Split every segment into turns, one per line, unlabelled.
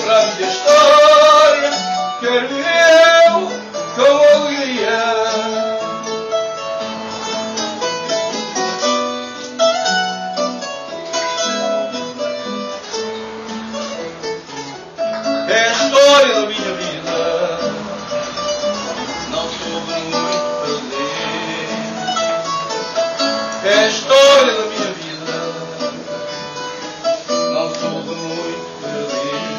para a minha história, quero eu com alegria. É a história da minha vida, não soube muito fazer. É a história da minha vida, não soube muito fazer.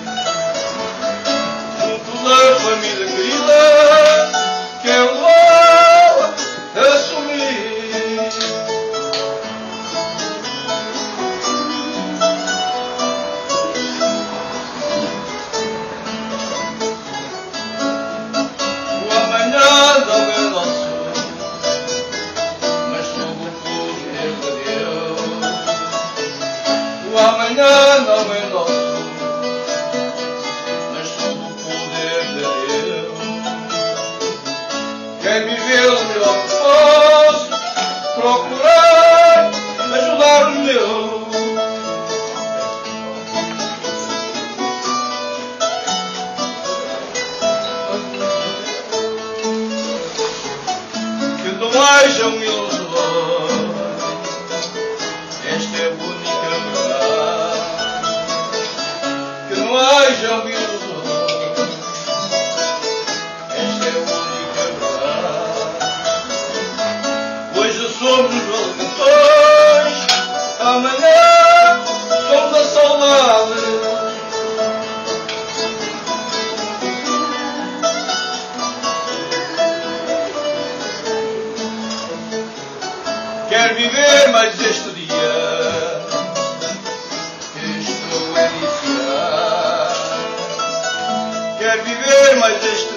Junto da família querida, quero levá-la a sorrir. Não é nosso, mas sob o poder de Deus. O amanhã não é nosso, mas sob o poder de Deus. Quero viver o melhor que posso, procurar ajudar os meus. Não haja ilusão, esta é a única verdade. Que não haja ilusão, esta é a única verdade. Hoje somos os valentões, amanhã somos a saudade. Quero viver mais este dia que estou a iniciar. Quero viver mais este